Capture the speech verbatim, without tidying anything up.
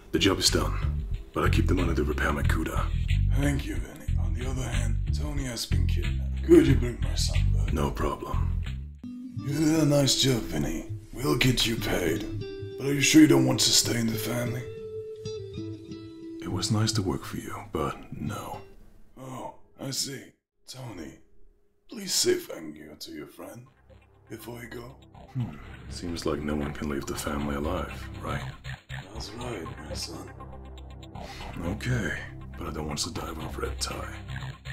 The job is done, but I keep the money to repair my CUDA. Thank you, Vinny. On the other hand, Tony has been kidnapped. Could you bring my son back? No problem. You did a nice job, Vinny. We'll get you paid. But are you sure you don't want to stay in the family? It was nice to work for you, but no. Oh, I see. Tony, please say thank you to your friend before you go. Hmm. Seems like no one can leave the family alive, right? That's right, my son. Okay, but I don't want to die with a red tie.